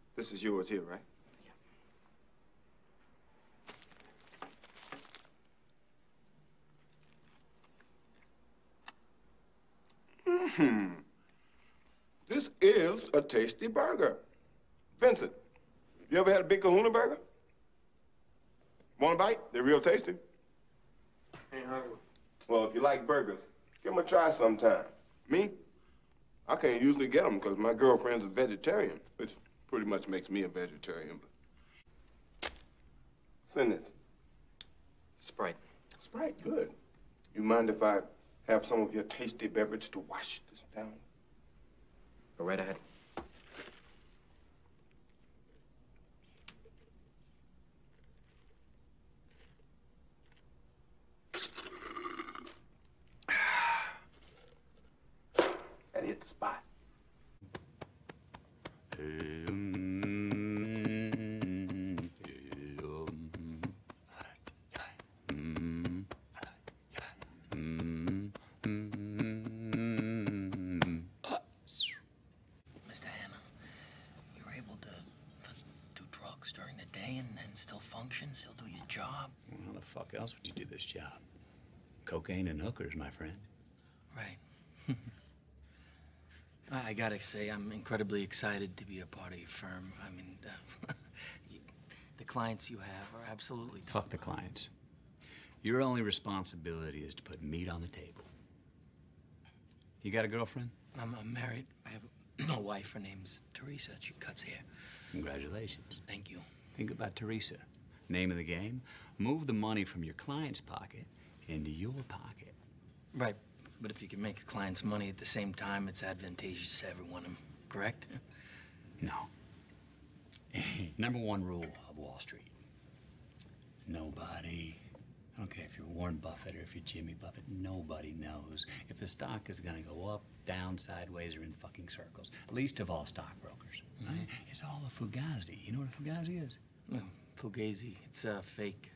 This is yours here, right? Yeah. This is a tasty burger. Vincent, you ever had a Big Kahuna burger? Want a bite? They're real tasty. Ain't hungry. Well, if you like burgers, give them a try sometime. Me? I can't usually get them because my girlfriend's a vegetarian, which pretty much makes me a vegetarian. But send this. Sprite. Sprite, good. You mind if I have some of your tasty beverage to wash this down? Go right ahead. That hit the spot. Mr. Hanna, you're able to do drugs during the day and still function, still do your job? Well, how the fuck else would you do this job? Cocaine and hookers, my friend. Right. I gotta say, I'm incredibly excited to be a part of your firm. I mean, the clients you have are absolutely... Fuck the clients. Your only responsibility is to put meat on the table. You got a girlfriend? I'm married. I have a wife. Her name's Teresa. She cuts hair. Congratulations. Thank you. Think about Teresa. Name of the game, move the money from your client's pocket into your pocket. Right. But if you can make a client's money at the same time, it's advantageous to everyone, correct? No. Number one rule of Wall Street. Nobody, I don't care if you're Warren Buffett or if you're Jimmy Buffett, nobody knows if the stock is gonna go up, down, sideways, or in fucking circles. Least of all stockbrokers, right? It's all a fugazi. You know what a fugazi is? No, fugazi. It's fake.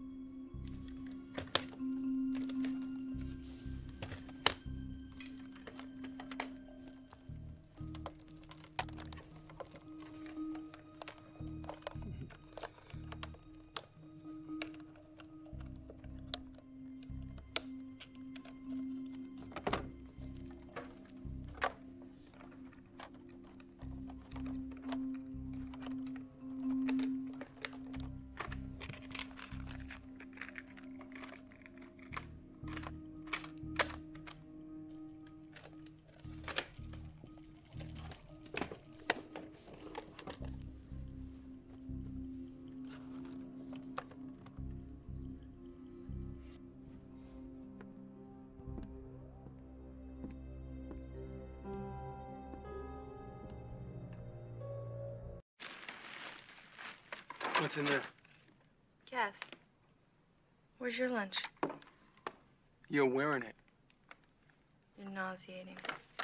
What's in there? Gas. Where's your lunch? You're wearing it. You're nauseating.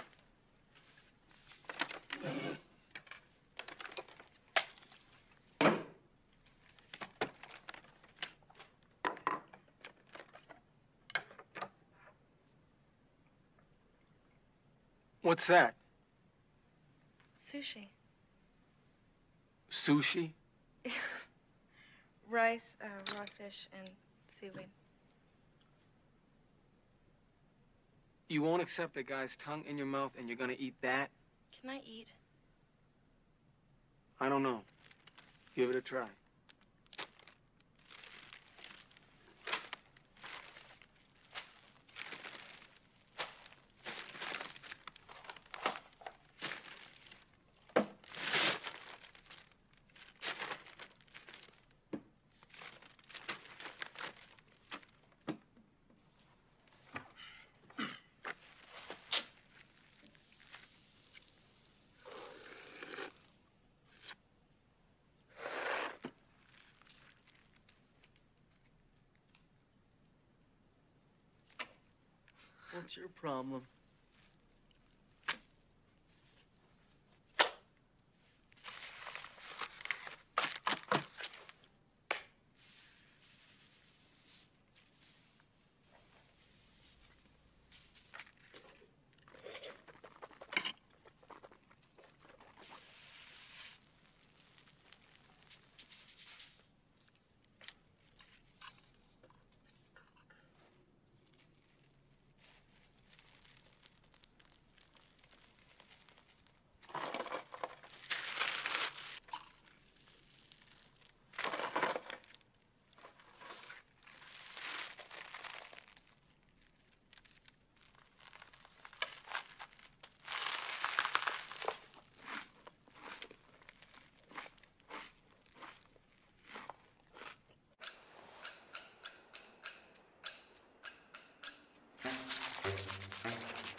What's that? Sushi. Sushi? Rice, raw fish, and seaweed. You won't accept a guy's tongue in your mouth and you're gonna eat that? Can I eat? I don't know. Give it a try. What's your problem?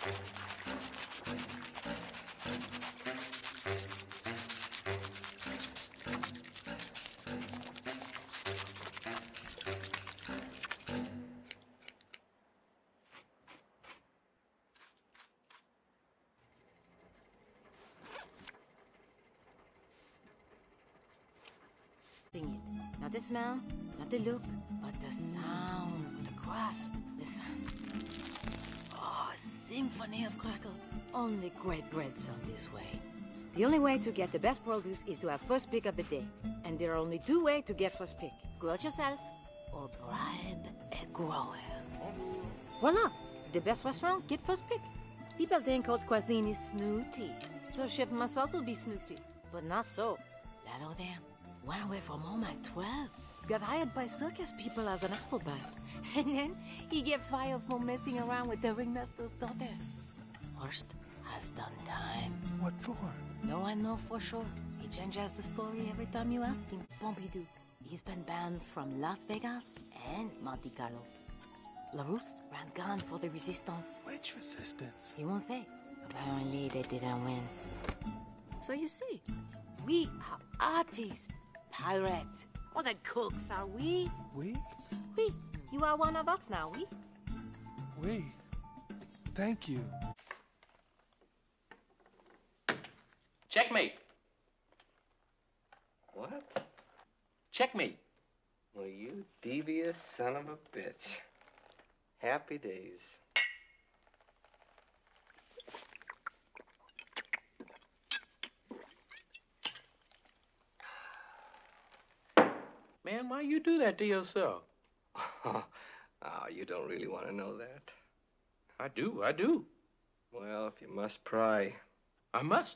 Sing it. Not the smell, not the look, but the sound with the crust. Listen. Oh, a symphony of crackle. Only great bread sold this way. The only way to get the best produce is to have first pick of the day. And there are only two ways to get first pick. Grow it yourself or bribe a grower. Voila! The best restaurant, get first pick. People think haute cuisine is snooty. So Chef Massas will be snooty. But not so. Lalo there went away from home at 12. Got hired by circus people as an apple bag. And then he get fired for messing around with the ringmaster's daughter. Horst has done time. What for? No one know for sure. He changes the story every time you ask him. Pompidou. He's been banned from Las Vegas and Monte Carlo. LaRousse ran gone for the resistance. Which resistance? He won't say. Apparently they didn't win. So you see, we are artists, pirates. Or the cooks, are we? We? We. You are one of us now, we? We. Thank you. Checkmate. What? Checkmate. Well, you devious son of a bitch. Happy days. Man, why you do that to yourself? Oh, you don't really want to know that. I do. Well, if you must pry. I must.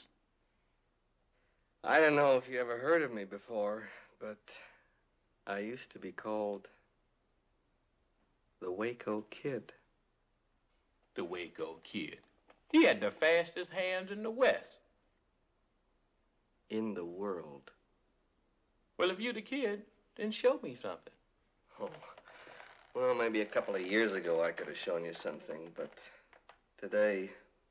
I don't know if you ever heard of me before, but I used to be called the Waco Kid. The Waco Kid. He had the fastest hands in the West. In the world. Well, if you're the kid, then show me something. Oh, well, maybe a couple of years ago I could have shown you something, but today,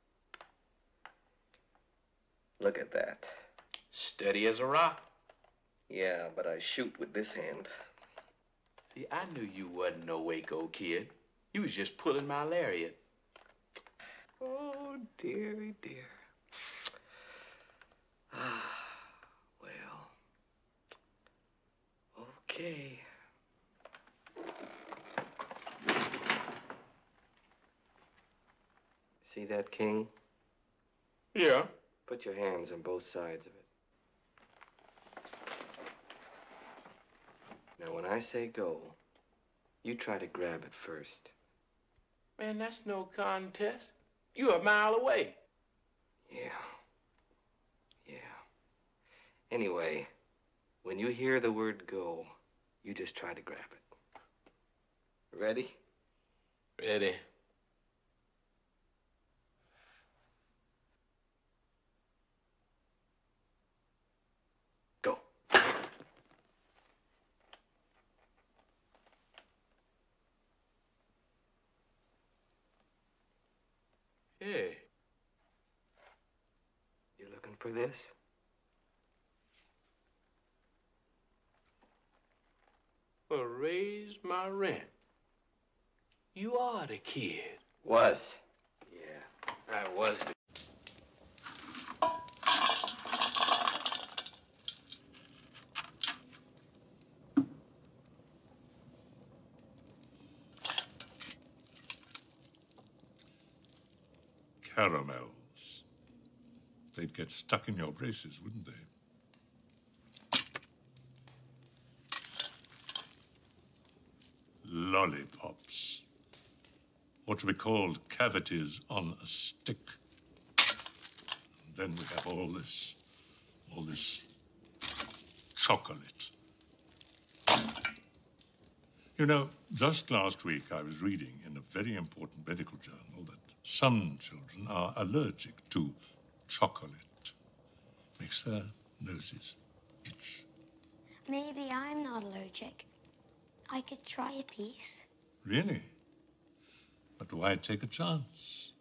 look at that. Steady as a rock. Yeah, but I shoot with this hand. See, I knew you wasn't no Waco Kid. You was just pulling my lariat. Oh, dearie dear. Well, okay. See that king? Yeah. Put your hands on both sides of it. Now, when I say go, you try to grab it first. Man, that's no contest. You're a mile away. Yeah. Anyway, when you hear the word go, you just try to grab it. Ready? Ready. Go. Hey. You looking for this? Well, raise my rent. You are the kid. Was. Yeah, I was the... Caramels. They'd get stuck in your braces, wouldn't they? Lollipops. What to be called cavities on a stick. And then we have all this chocolate. You know, just last week I was reading in a very important medical journal that some children are allergic to chocolate. Makes their noses itch. Maybe I'm not allergic. I could try a piece. Really? But why take a chance?